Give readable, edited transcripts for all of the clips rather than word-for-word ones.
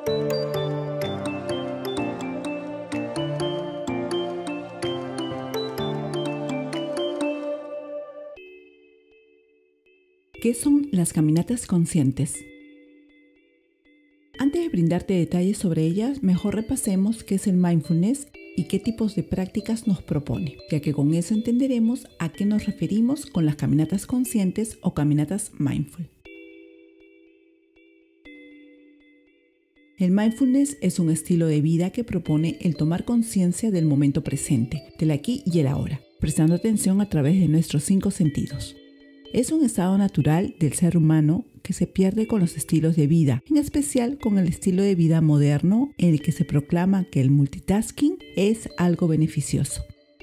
¿Qué son las caminatas conscientes? Antes de brindarte detalles sobre ellas, mejor repasemos qué es el mindfulness y qué tipos de prácticas nos propone, ya que con eso entenderemos a qué nos referimos con las caminatas conscientes o caminatas mindful. El mindfulness es un estilo de vida que propone el tomar conciencia del momento presente, del aquí y el ahora, prestando atención a través de nuestros 5 sentidos. Es un estado natural del ser humano que se pierde con los estilos de vida, en especial con el estilo de vida moderno en el que se proclama que el multitasking es algo beneficioso.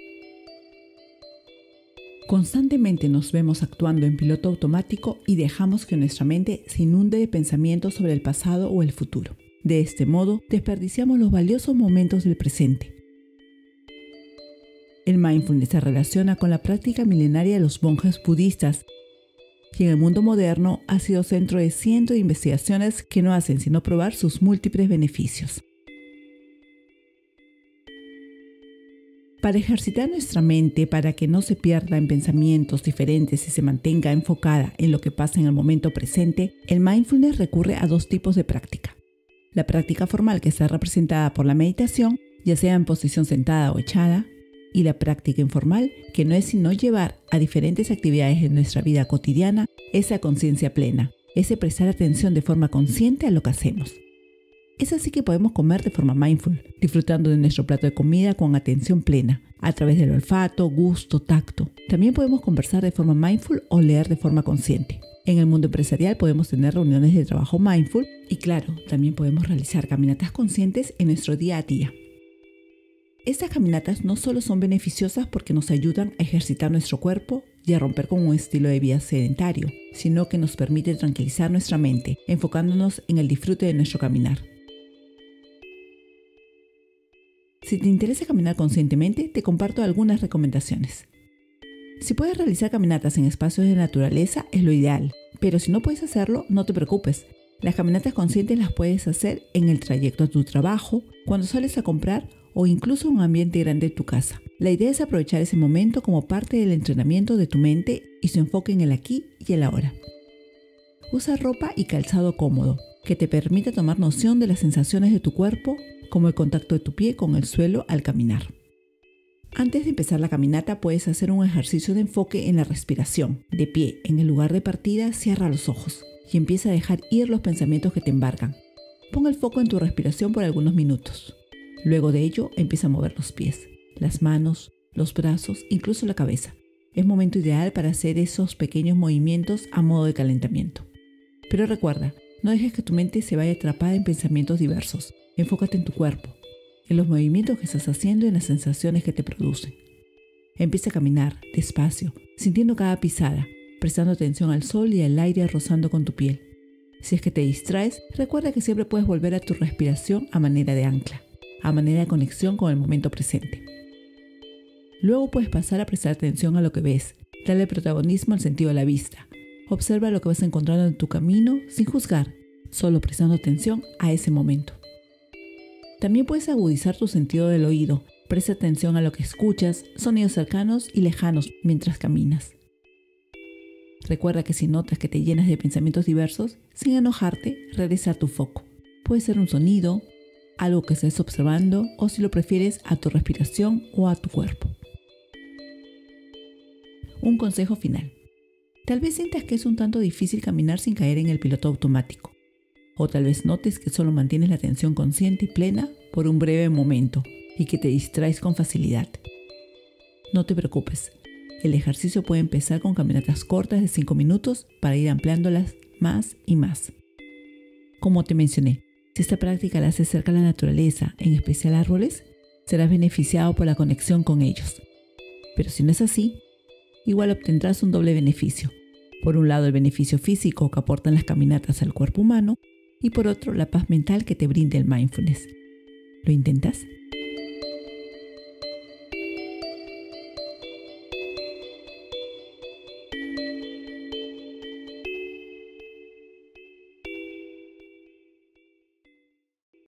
Constantemente nos vemos actuando en piloto automático y dejamos que nuestra mente se inunde de pensamientos sobre el pasado o el futuro. De este modo, desperdiciamos los valiosos momentos del presente. El mindfulness se relaciona con la práctica milenaria de los monjes budistas y en el mundo moderno ha sido centro de cientos de investigaciones que no hacen sino probar sus múltiples beneficios. Para ejercitar nuestra mente para que no se pierda en pensamientos diferentes y se mantenga enfocada en lo que pasa en el momento presente, el mindfulness recurre a 2 tipos de práctica. La práctica formal, que está representada por la meditación, ya sea en posición sentada o echada, y la práctica informal, que no es sino llevar a diferentes actividades de nuestra vida cotidiana esa conciencia plena, ese prestar atención de forma consciente a lo que hacemos. Es así que podemos comer de forma mindful, disfrutando de nuestro plato de comida con atención plena, a través del olfato, gusto, tacto. También podemos conversar de forma mindful o leer de forma consciente. En el mundo empresarial podemos tener reuniones de trabajo mindful y claro, también podemos realizar caminatas conscientes en nuestro día a día. Estas caminatas no solo son beneficiosas porque nos ayudan a ejercitar nuestro cuerpo y a romper con un estilo de vida sedentario, sino que nos permite tranquilizar nuestra mente, enfocándonos en el disfrute de nuestro caminar. Si te interesa caminar conscientemente, te comparto algunas recomendaciones. Si puedes realizar caminatas en espacios de naturaleza, es lo ideal, pero si no puedes hacerlo, no te preocupes. Las caminatas conscientes las puedes hacer en el trayecto a tu trabajo, cuando sales a comprar o incluso en un ambiente grande de tu casa. La idea es aprovechar ese momento como parte del entrenamiento de tu mente y su enfoque en el aquí y el ahora. Usa ropa y calzado cómodo, que te permita tomar noción de las sensaciones de tu cuerpo, como el contacto de tu pie con el suelo al caminar. Antes de empezar la caminata puedes hacer un ejercicio de enfoque en la respiración. De pie, en el lugar de partida, cierra los ojos y empieza a dejar ir los pensamientos que te embargan. Pon el foco en tu respiración por algunos minutos. Luego de ello, empieza a mover los pies, las manos, los brazos, incluso la cabeza. Es momento ideal para hacer esos pequeños movimientos a modo de calentamiento. Pero recuerda, no dejes que tu mente se vaya atrapada en pensamientos diversos. Enfócate en tu cuerpo, en los movimientos que estás haciendo y en las sensaciones que te producen. Empieza a caminar despacio, sintiendo cada pisada, prestando atención al sol y al aire rozando con tu piel. Si es que te distraes, recuerda que siempre puedes volver a tu respiración a manera de ancla, a manera de conexión con el momento presente. Luego puedes pasar a prestar atención a lo que ves, darle protagonismo al sentido de la vista. Observa lo que vas encontrando en tu camino sin juzgar, solo prestando atención a ese momento. También puedes agudizar tu sentido del oído. Presta atención a lo que escuchas, sonidos cercanos y lejanos mientras caminas. Recuerda que si notas que te llenas de pensamientos diversos, sin enojarte, regresa a tu foco. Puede ser un sonido, algo que estés observando o, si lo prefieres, a tu respiración o a tu cuerpo. Un consejo final. Tal vez sientas que es un tanto difícil caminar sin caer en el piloto automático. O tal vez notes que solo mantienes la atención consciente y plena por un breve momento y que te distraes con facilidad. No te preocupes. El ejercicio puede empezar con caminatas cortas de 5 minutos para ir ampliándolas más y más. Como te mencioné, si esta práctica la haces cerca de la naturaleza, en especial árboles, serás beneficiado por la conexión con ellos. Pero si no es así, igual obtendrás un doble beneficio. Por un lado, el beneficio físico que aportan las caminatas al cuerpo humano y por otro, la paz mental que te brinda el mindfulness. ¿Lo intentas?